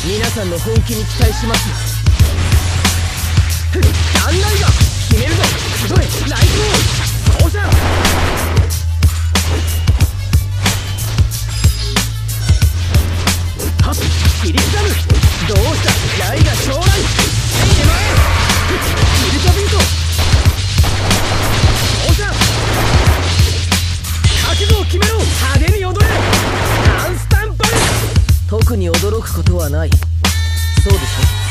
皆さんの本気に期待しますよ。案内が決めるぞ。集えライフオー！そうじゃん。はっ切り刻む。どうした刃が将来手前ウルトビート。そうじゃん。覚悟を決めろ。派手に踊れ。ダンスタンパル。特に驚くことはない。そうでしょ。